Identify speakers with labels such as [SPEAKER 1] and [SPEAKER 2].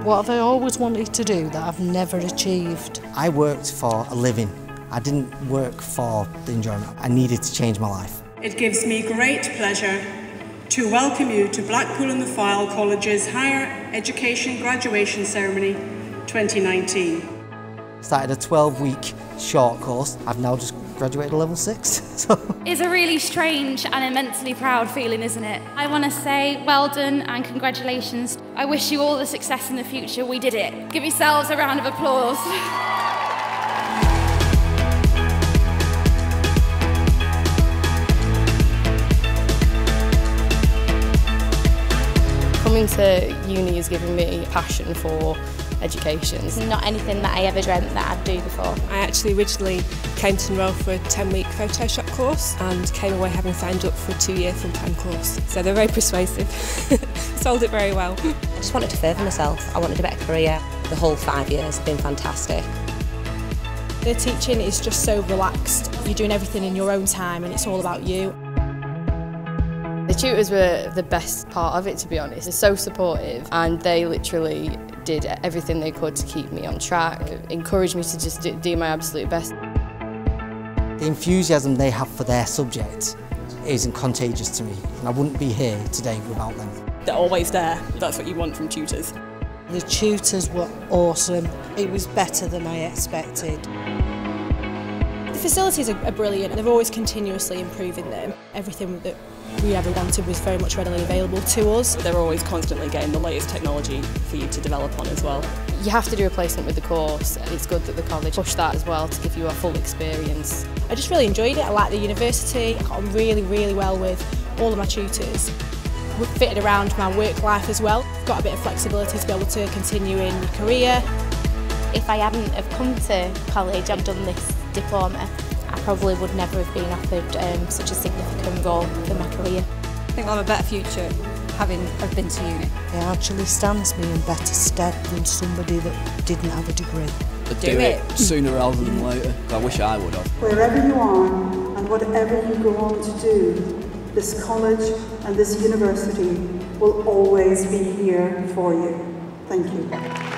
[SPEAKER 1] What have I always wanted to do that I've never achieved?
[SPEAKER 2] I worked for a living. I didn't work for the enjoyment. I needed to change my life.
[SPEAKER 3] It gives me great pleasure to welcome you to Blackpool and the Fylde College's Higher Education Graduation Ceremony 2019.
[SPEAKER 2] Started a 12-week short course. I've now just graduated level 6.
[SPEAKER 4] It's a really strange and immensely proud feeling, isn't it? I want to say well done and congratulations. I wish you all the success in the future. We did it. Give yourselves a round of applause.
[SPEAKER 5] Coming to uni has given me a passion for education.
[SPEAKER 6] It's not anything that I ever dreamt that I'd do before.
[SPEAKER 7] I actually originally came to enrol for a 10-week Photoshop course and came away having signed up for a 2-year full-time course. So they're very persuasive. Sold it very well.
[SPEAKER 8] I just wanted to further myself. I wanted a better career. The whole 5 years have been fantastic.
[SPEAKER 9] The teaching is just so relaxed. You're doing everything in your own time and it's all about you.
[SPEAKER 5] The tutors were the best part of it, to be honest. They're so supportive and they literally did everything they could to keep me on track, encouraged me to just do my absolute best.
[SPEAKER 2] The enthusiasm they have for their subject isn't contagious to me, and I wouldn't be here today without them.
[SPEAKER 7] They're always there. That's what you want from tutors.
[SPEAKER 1] The tutors were awesome. It was better than I expected.
[SPEAKER 9] The facilities are brilliant. They're always continuously improving them. Everything that we ever wanted was very much readily available to us.
[SPEAKER 7] They're always constantly getting the latest technology for you to develop on as well.
[SPEAKER 5] You have to do a placement with the course. It's good that the college pushed that as well to give you a full experience.
[SPEAKER 9] I just really enjoyed it. I liked the university. I got on really, really well with all of my tutors. We fitted around my work life as well. Got a bit of flexibility to be able to continue in your career.
[SPEAKER 6] If I hadn't have come to college and done this diploma, I probably would never have been offered such a significant role for my career.
[SPEAKER 10] I think I'll have a better future having been to uni.
[SPEAKER 1] It actually stands me in better stead than somebody that didn't have a degree.
[SPEAKER 11] But do it sooner rather than later. I wish I would have.
[SPEAKER 3] Wherever you are and whatever you go on to do, this college and this university will always be here for you. Thank you.